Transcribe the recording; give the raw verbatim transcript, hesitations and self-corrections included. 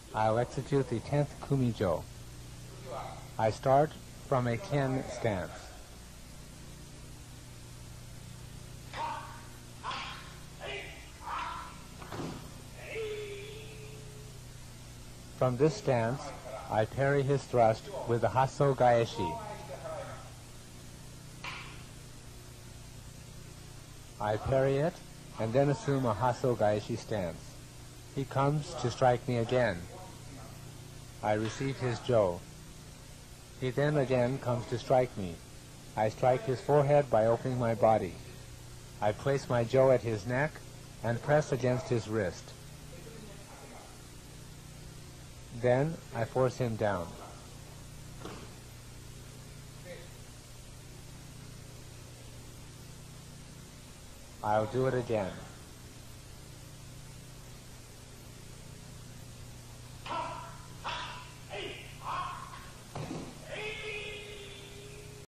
I'll execute the tenth Kumijo. I start from a ten stance. From this stance, I parry his thrust with the Hasso Gaeshi. I parry it and then assume a Hasso Gaeshi stance. He comes to strike me again. I receive his Jo. He then again comes to strike me. I strike his forehead by opening my body. I place my Jo at his neck and press against his wrist. Then I force him down. I'll do it again.